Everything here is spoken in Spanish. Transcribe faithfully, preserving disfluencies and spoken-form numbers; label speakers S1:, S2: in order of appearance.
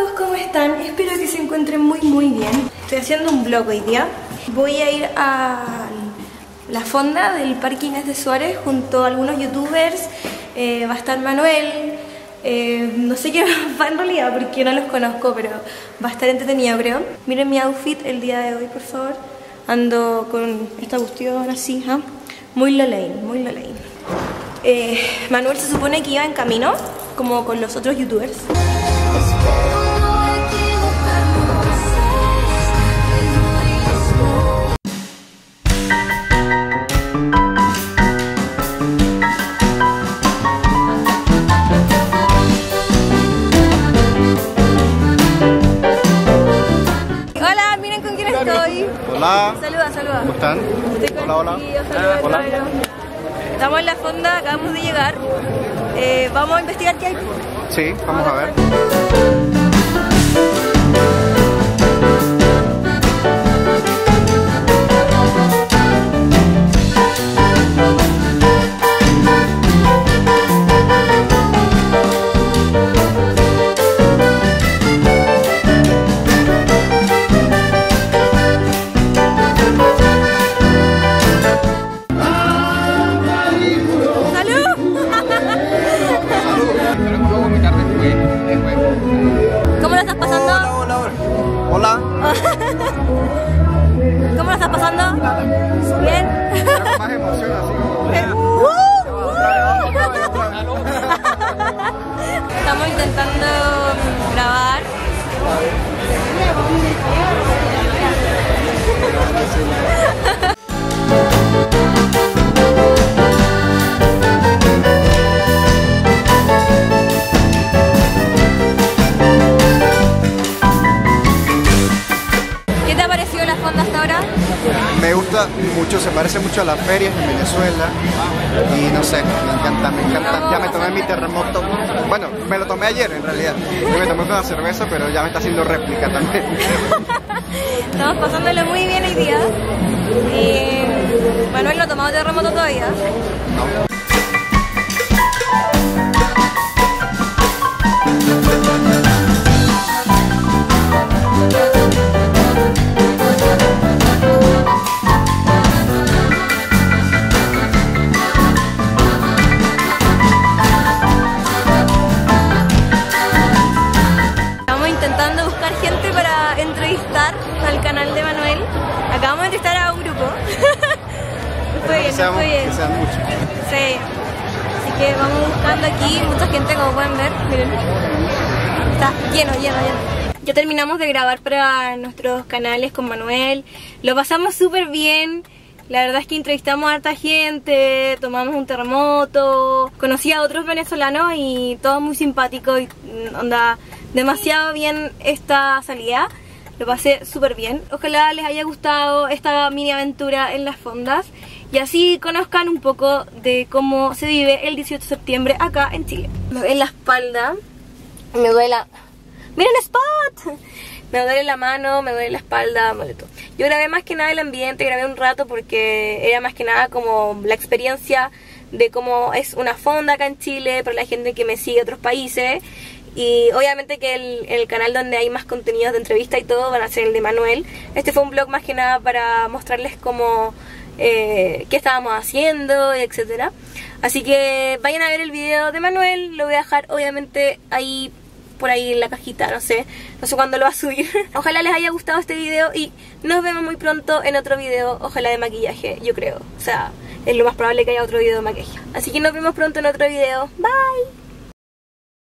S1: todos, ¿cómo están? Espero que se encuentren muy muy bien. Estoy haciendo un vlog hoy día. Voy a ir a la fonda del Parque Inés de Suárez junto a algunos youtubers. eh, Va a estar Manuel. eh, No sé qué va en realidad porque no los conozco, pero va a estar entretenido, creo. Miren mi outfit el día de hoy, por favor. Ando con esta cuestión así, ¿eh? Muy Lolaine, muy Lolaine. eh, Manuel se supone que iba en camino, como con los otros youtubers. Hola, miren con quién estoy.
S2: Hola.
S1: Saluda, saluda.
S2: ¿Cómo están?
S1: Estoy con
S2: Hola, hola.
S1: Tío, saluda,
S2: Hola.
S1: cabro. Estamos en la fonda, acabamos de llegar. Eh, vamos a investigar qué hay.
S2: Sí, vamos a ver.
S1: ¿Cómo lo estás pasando?
S2: Hola, hola, hola. Hola.
S1: ¿Cómo lo estás pasando? ¿Bien?
S2: Más emoción así como...
S1: Estamos intentando grabar. ¿Qué te ha parecido la fonda hasta ahora?
S2: Me gusta mucho, se parece mucho a las ferias en Venezuela. Y no sé, me encanta, me encanta. Ya me tomé mi terremoto. Bueno, me lo tomé ayer en realidad. Yo me tomé una cerveza, pero ya me está haciendo réplica también.
S1: Estamos pasándolo muy bien hoy día. Y Manuel no ha tomado terremoto todavía.
S2: No.
S1: Estamos intentando buscar gente para entrevistar al canal de Manuel. Acabamos de entrevistar a un grupo. Fue bien,
S2: Que seamos-
S1: fue bien.
S2: que sean muchos.
S1: Sí. Así que vamos buscando aquí mucha gente, como pueden ver. Miren. Está lleno, lleno, lleno. Ya terminamos de grabar para nuestros canales con Manuel. Lo pasamos súper bien. La verdad es que entrevistamos a harta gente, tomamos un terremoto, conocí a otros venezolanos y todo muy simpático y mm, onda demasiado bien esta salida. Lo pasé súper bien. Ojalá les haya gustado esta mini aventura en las fondas y así conozcan un poco de cómo se vive el dieciocho de septiembre acá en Chile. Me duele la espalda, me duele la... ¡Miren Spot! Me duele la mano, me duele la espalda, me duele todo. Yo grabé más que nada el ambiente, grabé un rato porque era más que nada como la experiencia de cómo es una fonda acá en Chile para la gente que me sigue de otros países. Y obviamente que el, el canal donde hay más contenidos de entrevista y todo van a ser el de Manuel. Este fue un vlog más que nada para mostrarles cómo eh, qué estábamos haciendo, etcétera. Así que vayan a ver el video de Manuel, lo voy a dejar obviamente ahí por ahí en la cajita, no sé, no sé cuándo lo va a subir. Ojalá les haya gustado este video y nos vemos muy pronto en otro video, ojalá de maquillaje, yo creo. O sea, es lo más probable que haya otro video de maquillaje. Así que nos vemos pronto en otro video. Bye.